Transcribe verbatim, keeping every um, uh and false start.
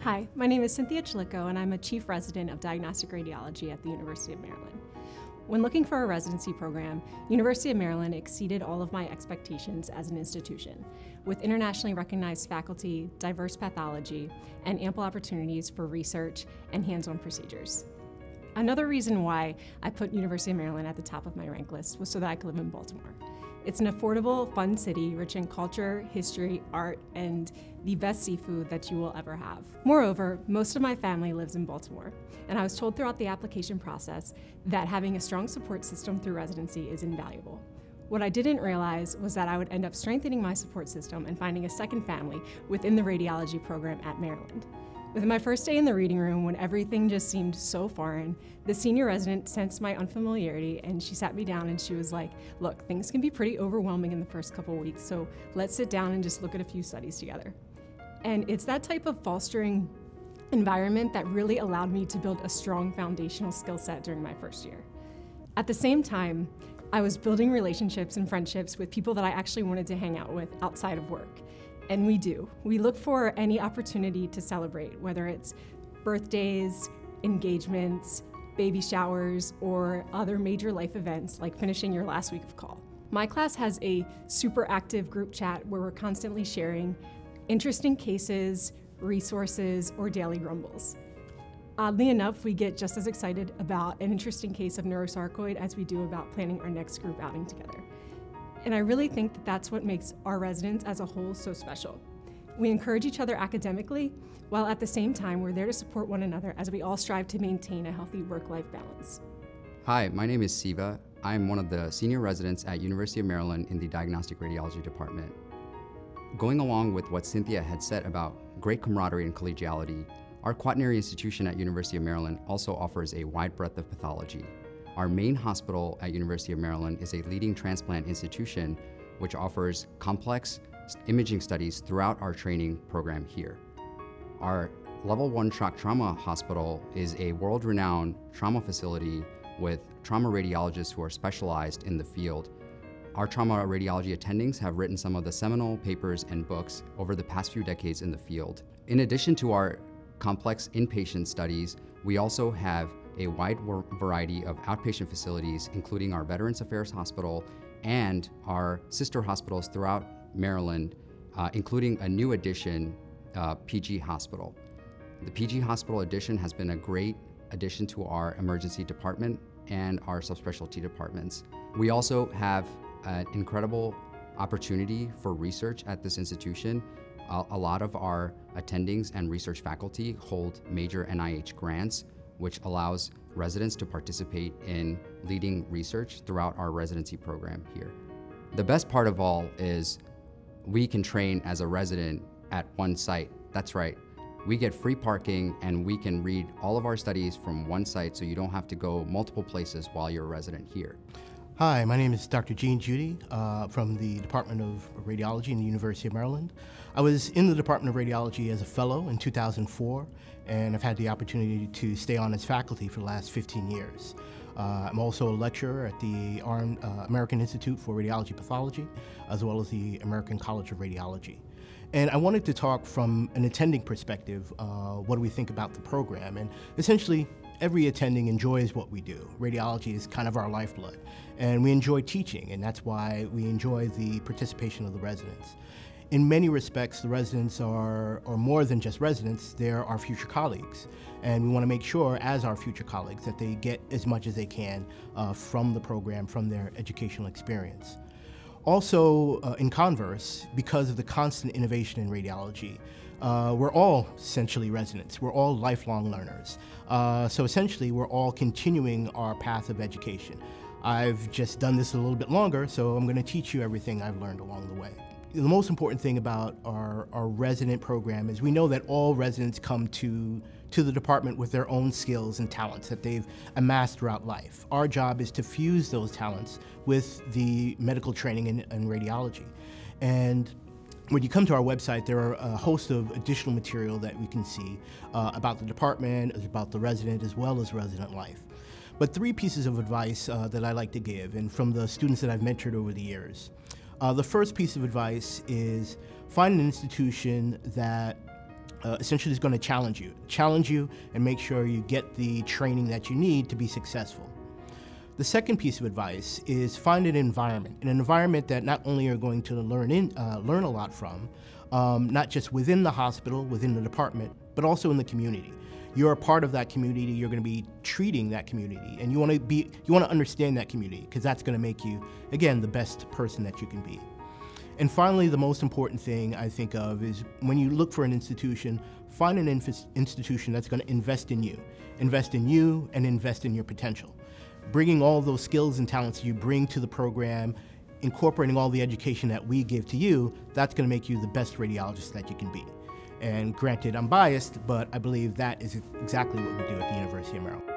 Hi, my name is Cynthia Chilicco, and I'm a Chief Resident of Diagnostic Radiology at the University of Maryland. When looking for a residency program, University of Maryland exceeded all of my expectations as an institution, with internationally recognized faculty, diverse pathology, and ample opportunities for research and hands-on procedures. Another reason why I put University of Maryland at the top of my rank list was so that I could live in Baltimore. It's an affordable, fun city rich in culture, history, art, and the best seafood that you will ever have. Moreover, most of my family lives in Baltimore, and I was told throughout the application process that having a strong support system through residency is invaluable. What I didn't realize was that I would end up strengthening my support system and finding a second family within the radiology program at Maryland. Within my first day in the reading room, when everything just seemed so foreign, the senior resident sensed my unfamiliarity and she sat me down and she was like, look, things can be pretty overwhelming in the first couple weeks, so let's sit down and just look at a few studies together. And it's that type of fostering environment that really allowed me to build a strong foundational skill set during my first year. At the same time, I was building relationships and friendships with people that I actually wanted to hang out with outside of work. And we do. We look for any opportunity to celebrate, whether it's birthdays, engagements, baby showers, or other major life events like finishing your last week of call. My class has a super active group chat where we're constantly sharing interesting cases, resources, or daily rumbles. Oddly enough, we get just as excited about an interesting case of neurosarcoid as we do about planning our next group outing together. And I really think that that's what makes our residents as a whole so special. We encourage each other academically, while at the same time we're there to support one another as we all strive to maintain a healthy work-life balance. Hi, my name is Siva. I'm one of the senior residents at University of Maryland in the Diagnostic Radiology department. Going along with what Cynthia had said about great camaraderie and collegiality, our quaternary institution at University of Maryland also offers a wide breadth of pathology. Our main hospital at University of Maryland is a leading transplant institution which offers complex imaging studies throughout our training program here. Our level one shock trauma hospital is a world-renowned trauma facility with trauma radiologists who are specialized in the field. Our trauma radiology attendings have written some of the seminal papers and books over the past few decades in the field. In addition to our complex inpatient studies, we also have a wide variety of outpatient facilities, including our Veterans Affairs Hospital and our sister hospitals throughout Maryland, uh, including a new addition, uh, P G Hospital. The P G Hospital addition has been a great addition to our emergency department and our subspecialty departments. We also have an incredible opportunity for research at this institution. Uh, a lot of our attendings and research faculty hold major N I H grants, which allows residents to participate in leading research throughout our residency program here. The best part of all is we can train as a resident at one site. That's right. We get free parking and we can read all of our studies from one site, so you don't have to go multiple places while you're a resident here. Hi, my name is Doctor Gene Judy uh, from the Department of Radiology in the University of Maryland. I was in the Department of Radiology as a fellow in two thousand four, and I've had the opportunity to stay on as faculty for the last fifteen years. Uh, I'm also a lecturer at the uh, American Institute for Radiology Pathology, as well as the American College of Radiology. And I wanted to talk from an attending perspective, uh, what do we think about the program? And essentially, every attending enjoys what we do. Radiology is kind of our lifeblood, and we enjoy teaching, and that's why we enjoy the participation of the residents. In many respects, the residents are, are more than just residents, they're our future colleagues. And we want to make sure, as our future colleagues, that they get as much as they can uh, from the program, from their educational experience. Also, uh, in converse, because of the constant innovation in radiology, uh, we're all essentially residents. We're all lifelong learners. Uh, so essentially, we're all continuing our path of education. I've just done this a little bit longer, so I'm going to teach you everything I've learned along the way. The most important thing about our, our resident program is we know that all residents come to, to the department with their own skills and talents that they've amassed throughout life. Our job is to fuse those talents with the medical training in, in radiology. And when you come to our website, there are a host of additional material that we can see uh, about the department, about the resident, as well as resident life. But three pieces of advice uh, that I like to give, and from the students that I've mentored over the years. Uh, the first piece of advice is find an institution that uh, essentially is going to challenge you, challenge you and make sure you get the training that you need to be successful. The second piece of advice is find an environment, an environment that not only are going to learn, in, uh, learn a lot from, um, not just within the hospital, within the department, but also in the community. You're a part of that community, you're going to be treating that community, and you want to be, you want to understand that community, because that's going to make you, again, the best person that you can be. And finally, the most important thing I think of is when you look for an institution, find an institution that's going to invest in you, invest in you and invest in your potential. Bringing all those skills and talents you bring to the program, incorporating all the education that we give to you, that's going to make you the best radiologist that you can be. And granted, I'm biased, but I believe that is exactly what we do at the University of Maryland.